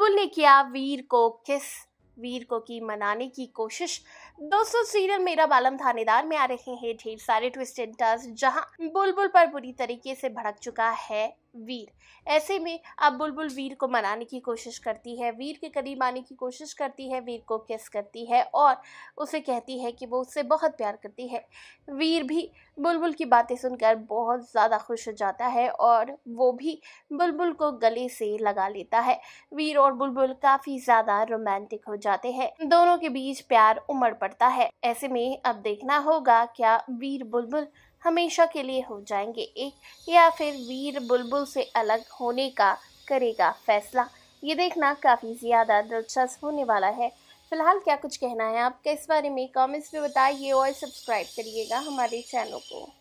बुलबुल ने किया वीर को किस, वीर को की मनाने की कोशिश। दोस्तों, सीरियल मेरा बालम थानेदार में आ रहे हैं ढेर सारे ट्विस्ट एंड टर्न्स, जहां बुलबुल पर बुरी तरीके से भड़क चुका है वीर। ऐसे में अब बुलबुल वीर को मनाने की कोशिश करती है, वीर के करीब आने की कोशिश करती है, वीर को किस करती है और उसे कहती है कि वो उससे बहुत प्यार करती है। वीर भी बुलबुल की बातें सुनकर बहुत ज़्यादा खुश हो जाता है और वो भी बुलबुल को गले से लगा लेता है। वीर और बुलबुल काफ़ी ज़्यादा रोमांटिक हो जाते हैं, दोनों के बीच प्यार उमड़ पड़ता है। ऐसे में अब देखना होगा क्या वीर बुलबुल हमेशा के लिए हो जाएंगे एक, या फिर वीर बुलबुल से अलग होने का करेगा फैसला। ये देखना काफ़ी ज़्यादा दिलचस्प होने वाला है। फिलहाल क्या कुछ कहना है आपका इस बारे में कमेंट्स में बताइए और सब्सक्राइब करिएगा हमारे चैनल को।